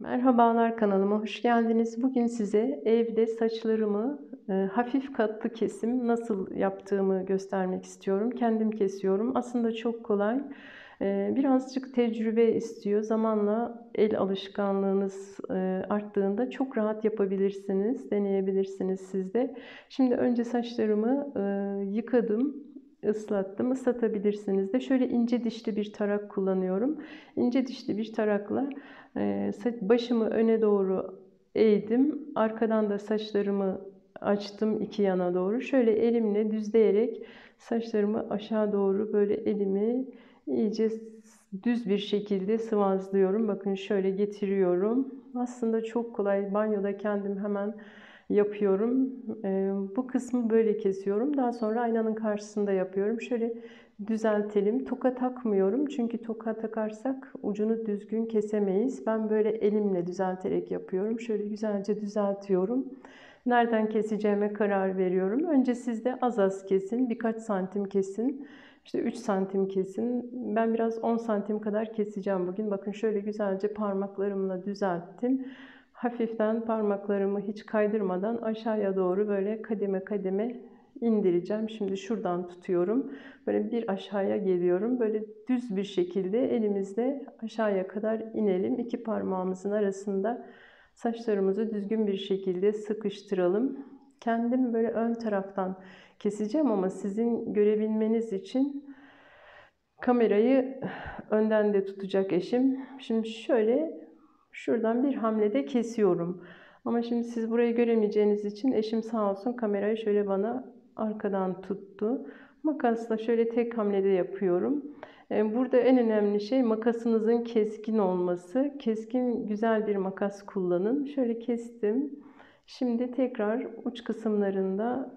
Merhabalar, kanalıma hoş geldiniz. Bugün size evde saçlarımı hafif katlı kesim nasıl yaptığımı göstermek istiyorum. Kendim kesiyorum. Aslında çok kolay. Birazcık tecrübe istiyor. Zamanla el alışkanlığınız arttığında çok rahat yapabilirsiniz. Deneyebilirsiniz siz de. Şimdi önce saçlarımı yıkadım, ıslattım. Islatabilirsiniz de. Şöyle ince dişli bir tarak kullanıyorum. İnce dişli bir tarakla başımı öne doğru eğdim. Arkadan da saçlarımı açtım iki yana doğru. Şöyle elimle düzleyerek saçlarımı aşağı doğru böyle elimi iyice düz bir şekilde sıvazlıyorum. Bakın şöyle getiriyorum. Aslında çok kolay. Banyoda kendim hemen yapıyorum. Bu kısmı böyle kesiyorum. Daha sonra aynanın karşısında yapıyorum. Şöyle düzeltelim. Toka takmıyorum. Çünkü toka takarsak ucunu düzgün kesemeyiz. Ben böyle elimle düzelterek yapıyorum. Şöyle güzelce düzeltiyorum. Nereden keseceğime karar veriyorum. Önce siz de az az kesin. Birkaç santim kesin. İşte 3 santim kesin. Ben biraz 10 santim kadar keseceğim bugün. Bakın şöyle güzelce parmaklarımla düzelttim. Hafiften parmaklarımı hiç kaydırmadan aşağıya doğru böyle kademe kademe indireceğim. Şimdi şuradan tutuyorum. Böyle bir aşağıya geliyorum. Böyle düz bir şekilde elimizle aşağıya kadar inelim. İki parmağımızın arasında saçlarımızı düzgün bir şekilde sıkıştıralım. Kendim böyle ön taraftan keseceğim ama sizin görebilmeniz için kamerayı önden de tutacak eşim. Şimdi şöyle şuradan bir hamlede kesiyorum. Ama şimdi siz burayı göremeyeceğiniz için eşim sağ olsun kamerayı şöyle bana arkadan tuttu. Makasla şöyle tek hamlede yapıyorum. Burada en önemli şey makasınızın keskin olması. Keskin güzel bir makas kullanın. Şöyle kestim. Şimdi tekrar uç kısımlarında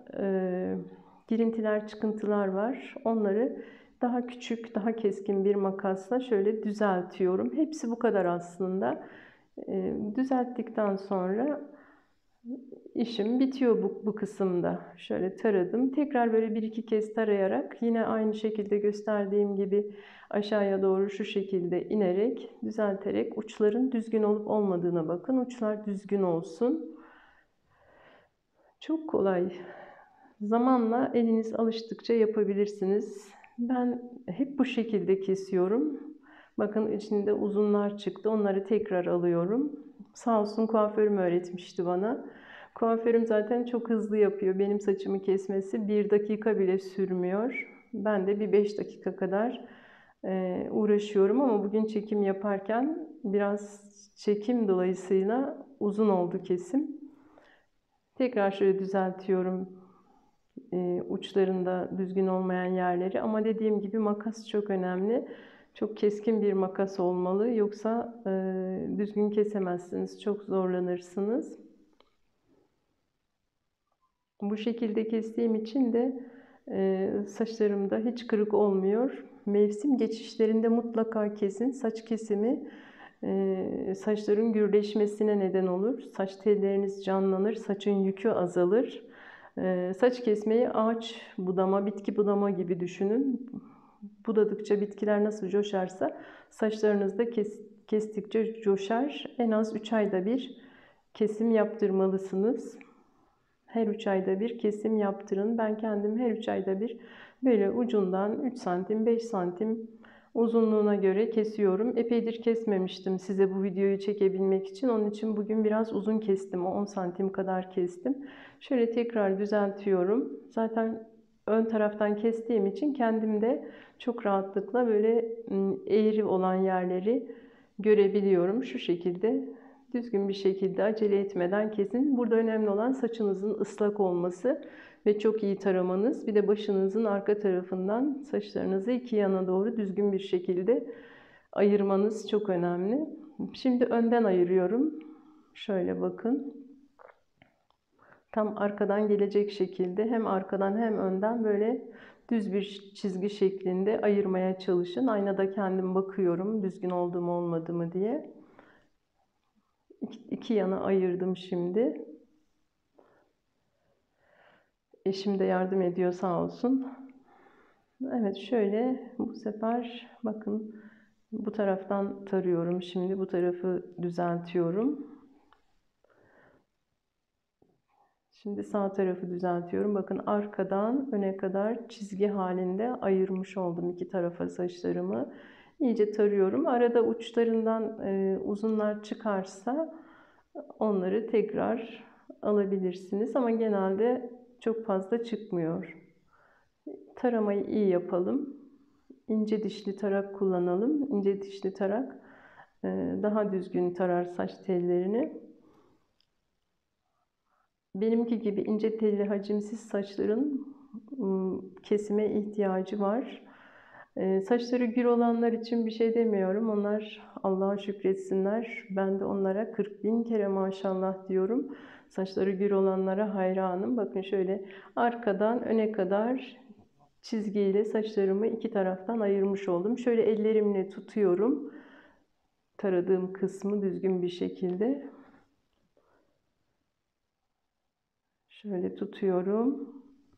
girintiler, çıkıntılar var. Onları daha küçük, daha keskin bir makasla şöyle düzeltiyorum. Hepsi bu kadar aslında. Düzelttikten sonra işim bitiyor bu kısımda. Şöyle taradım. Tekrar böyle bir iki kez tarayarak yine aynı şekilde gösterdiğim gibi aşağıya doğru şu şekilde inerek, düzelterek uçların düzgün olup olmadığına bakın. Uçlar düzgün olsun. Çok kolay. Zamanla eliniz alıştıkça yapabilirsiniz. Ben hep bu şekilde kesiyorum. Bakın içinde uzunlar çıktı. Onları tekrar alıyorum. Sağ olsun kuaförüm öğretmişti bana. Kuaförüm zaten çok hızlı yapıyor. Benim saçımı kesmesi 1 dakika bile sürmüyor. Ben de bir 5 dakika kadar uğraşıyorum ama bugün çekim yaparken biraz çekim dolayısıyla uzun oldu kesim. Tekrar şöyle düzeltiyorum uçlarında düzgün olmayan yerleri. Ama dediğim gibi makas çok önemli. Çok keskin bir makas olmalı. Yoksa düzgün kesemezsiniz. Çok zorlanırsınız. Bu şekilde kestiğim için de saçlarımda hiç kırık olmuyor. Mevsim geçişlerinde mutlaka kesin. Saç kesimi saçların gürleşmesine neden olur. Saç telleriniz canlanır, saçın yükü azalır. Saç kesmeyi ağaç budama, bitki budama gibi düşünün. Budadıkça bitkiler nasıl coşarsa saçlarınız da kestikçe coşar. En az 3 ayda bir kesim yaptırmalısınız. Her 3 ayda bir kesim yaptırın. Ben kendim her 3 ayda bir böyle ucundan 3 santim 5 santim uzunluğuna göre kesiyorum. Epeydir kesmemiştim size bu videoyu çekebilmek için. Onun için bugün biraz uzun kestim. 10 santim kadar kestim. Şöyle tekrar düzeltiyorum. Zaten ön taraftan kestiğim için kendim de çok rahatlıkla böyle eğri olan yerleri görebiliyorum. Şu şekilde düzgün bir şekilde acele etmeden kesin. Burada önemli olan saçınızın ıslak olması ve çok iyi taramanız. Bir de başınızın arka tarafından saçlarınızı iki yana doğru düzgün bir şekilde ayırmanız çok önemli. Şimdi önden ayırıyorum. Şöyle bakın. Tam arkadan gelecek şekilde hem arkadan hem önden böyle düz bir çizgi şeklinde ayırmaya çalışın. Aynada kendim bakıyorum düzgün oldu mu olmadı mı diye. İki yana ayırdım şimdi. Eşim de yardım ediyor sağ olsun. Evet şöyle bu sefer bakın Bu taraftan tarıyorum. Şimdi bu tarafı düzeltiyorum. Şimdi sağ tarafı düzeltiyorum. Bakın arkadan öne kadar çizgi halinde ayırmış oldum iki tarafa saçlarımı. İyice tarıyorum. Arada uçlarından uzunlar çıkarsa onları tekrar alabilirsiniz. Ama genelde çok fazla çıkmıyor. Taramayı iyi yapalım. İnce dişli tarak kullanalım. İnce dişli tarak daha düzgün tarar saç tellerini. Benimki gibi ince telli hacimsiz saçların kesime ihtiyacı var. Saçları gür olanlar için bir şey demiyorum. Onlar Allah'a şükretsinler. Ben de onlara 40.000 kere maşallah diyorum. Saçları gür olanlara hayranım. Bakın şöyle arkadan öne kadar çizgiyle saçlarımı iki taraftan ayırmış oldum. Şöyle ellerimle tutuyorum. Taradığım kısmı düzgün bir şekilde. Şöyle tutuyorum.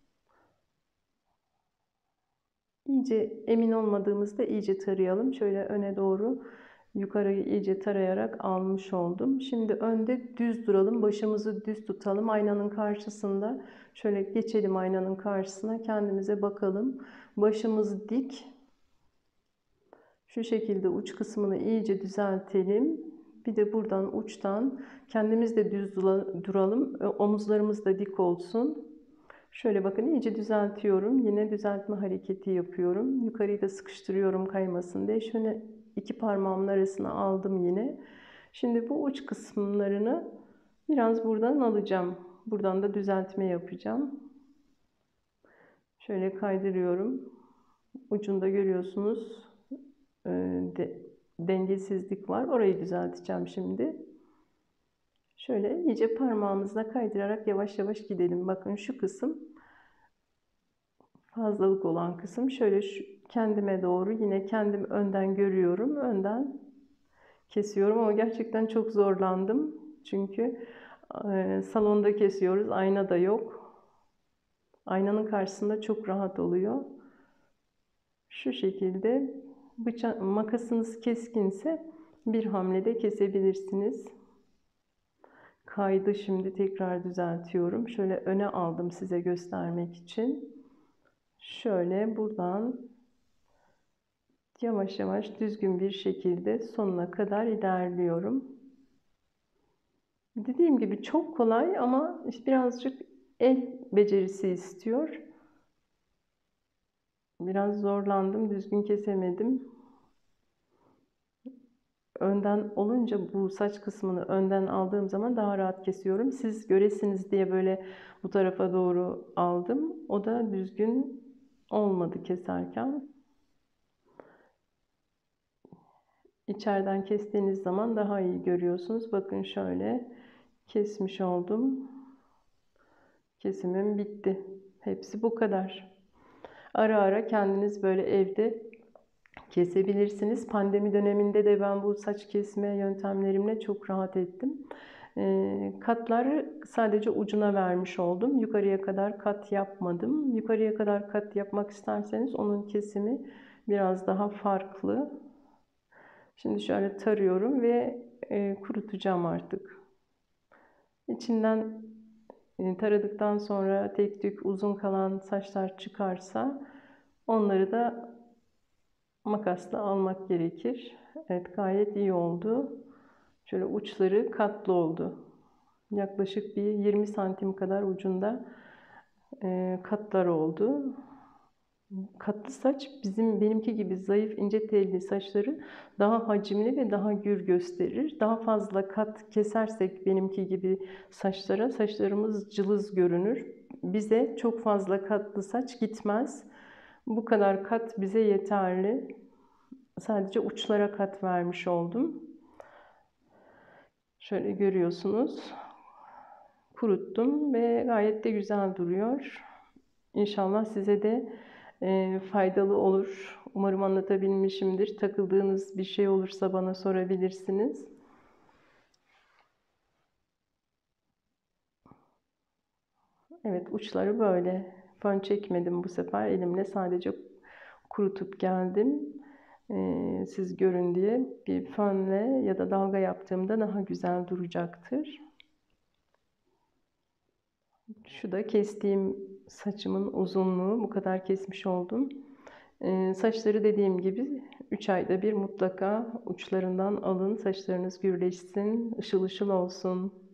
İyice emin olmadığımızda iyice tarayalım. Şöyle öne doğru yukarıyı iyice tarayarak almış oldum. Şimdi önde düz duralım. Başımızı düz tutalım. Aynanın karşısında şöyle geçelim aynanın karşısına. Kendimize bakalım. Başımız dik. Şu şekilde uç kısmını iyice düzeltelim. Bir de buradan uçtan kendimiz de düz duralım. Omuzlarımız da dik olsun. Şöyle bakın iyice düzeltiyorum. Yine düzeltme hareketi yapıyorum. Yukarıyı da sıkıştırıyorum kaymasın diye. Şöyle iki parmağımın arasına aldım yine. Şimdi bu uç kısımlarını biraz buradan alacağım. Buradan da düzeltme yapacağım. Şöyle kaydırıyorum. Ucunda görüyorsunuz dengesizlik var. Orayı düzelteceğim şimdi. Şöyle iyice parmağımızla kaydırarak yavaş yavaş gidelim. Bakın şu kısım fazlalık olan kısım. Şöyle kendime doğru yine kendim önden görüyorum. Önden kesiyorum ama gerçekten çok zorlandım. Çünkü salonda kesiyoruz. Ayna da yok. Aynanın karşısında çok rahat oluyor. Şu şekilde makasınız keskinse bir hamlede kesebilirsiniz. Kaydı şimdi tekrar düzeltiyorum. Şöyle öne aldım size göstermek için. Şöyle buradan yavaş yavaş düzgün bir şekilde sonuna kadar ilerliyorum. Dediğim gibi çok kolay ama birazcık el becerisi istiyor. Biraz zorlandım, düzgün kesemedim. Önden olunca bu saç kısmını önden aldığım zaman daha rahat kesiyorum. Siz göresiniz diye böyle bu tarafa doğru aldım. O da düzgün olmadı keserken. İçeriden kestiğiniz zaman daha iyi görüyorsunuz. Bakın şöyle kesmiş oldum. Kesimim bitti. Hepsi bu kadar. Ara ara kendiniz böyle evde kesebilirsiniz. Pandemi döneminde de ben bu saç kesme yöntemlerimle çok rahat ettim. Katları sadece ucuna vermiş oldum. Yukarıya kadar kat yapmadım. Yukarıya kadar kat yapmak isterseniz onun kesimi biraz daha farklı. Şimdi şöyle tarıyorum ve kurutacağım artık. İçinden taradıktan sonra tek tük uzun kalan saçlar çıkarsa onları da makasla almak gerekir. Evet, gayet iyi oldu. Şöyle uçları katlı oldu. Yaklaşık bir 20 santim kadar ucunda katlar oldu. Katlı saç benimki gibi zayıf ince telli saçları daha hacimli ve daha gür gösterir. Daha fazla kat kesersek benimki gibi saçlarımız cılız görünür. Bize çok fazla katlı saç gitmez. Bu kadar kat bize yeterli. Sadece uçlara kat vermiş oldum. Şöyle görüyorsunuz. Kuruttum ve gayet de güzel duruyor. İnşallah size de faydalı olur. Umarım anlatabilmişimdir. Takıldığınız bir şey olursa bana sorabilirsiniz. Evet, uçları böyle. Fön çekmedim bu sefer. Elimle sadece kurutup geldim. siz görün diye bir fönle ya da dalga yaptığımda daha güzel duracaktır. Şu da kestiğim saçımın uzunluğu. Bu kadar kesmiş oldum. Saçları dediğim gibi 3 ayda bir mutlaka uçlarından alın. Saçlarınız gürleşsin, ışıl ışıl olsun.